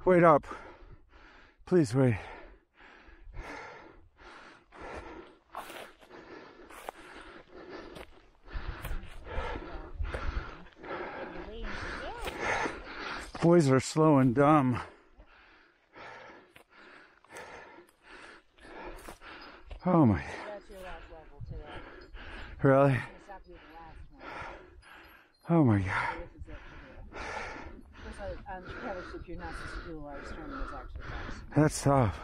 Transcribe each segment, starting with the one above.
Wait up. Please wait. Boys are slow and dumb. Oh my. That's your last level today. Really? Except you're the last one. Oh my God. This is it for you. On Ketchum, you're not supposed to do a large tournament exercise. That's tough.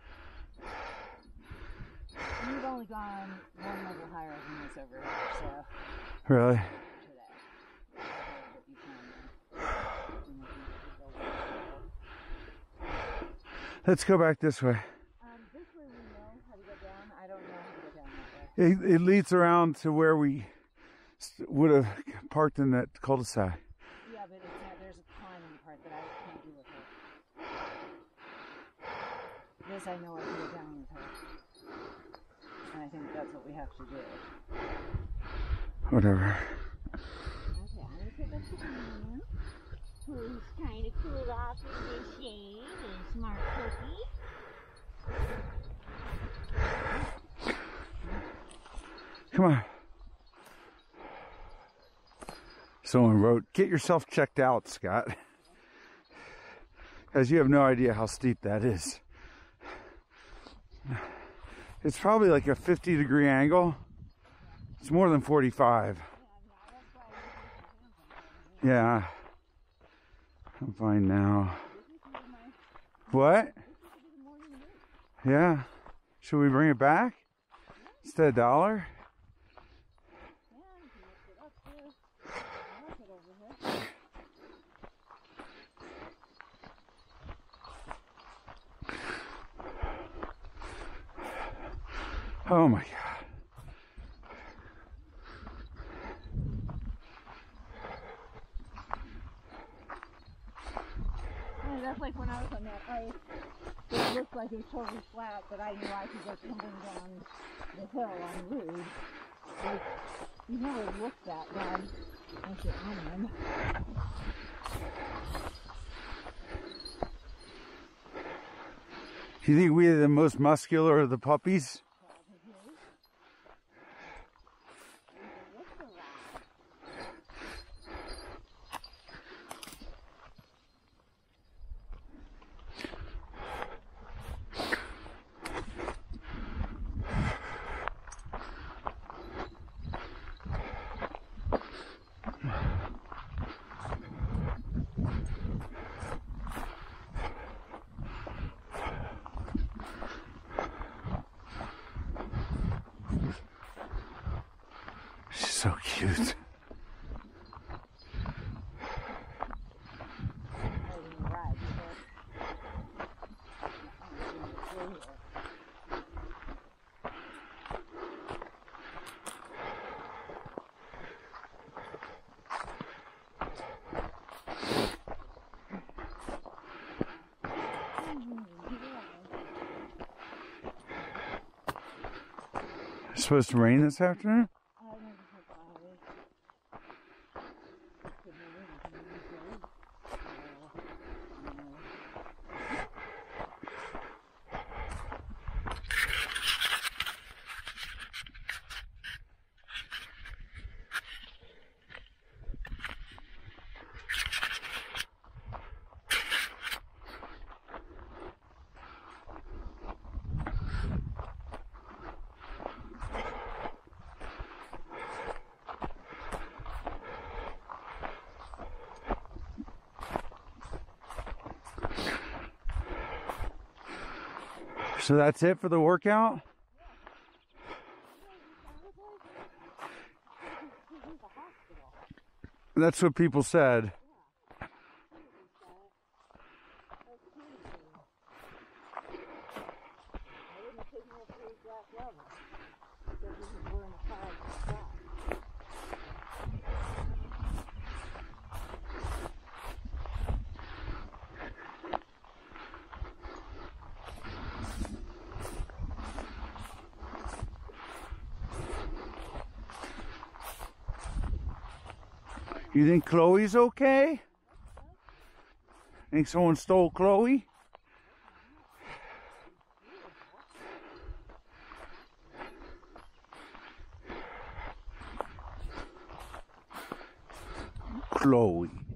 And you've only gone one level higher than this over here, so. Really? Today. Let's go back this way. This way we know how to get down. I don't know how to get down that way. It leads around to where we would have parked in that cul-de-sac. Yeah, but there's a climbing part that I can't do with her. This I know I can get down with her. And I think that's what we have to do. Whatever. Okay, I'm gonna put this in. Who's trying to cool off in this shade and smart cookie. Come on. Someone wrote, "Get yourself checked out, Scott." Because you have no idea how steep that is. It's probably like a 50-degree angle. It's more than 45. Yeah. I'm fine now. What? Yeah. Should we bring it back? Instead of $1? Oh my God. That's like when I was on that ice. It looked like it was totally flat, but I knew I could go tumbling down the hill on Rude. Like, you never looked that bad as you're on them. Do you think we are the most muscular of the puppies? So cute. It's supposed to rain this afternoon? So that's it for the workout? That's what people said. You think Chloe's okay? Think someone stole Chloe? Chloe.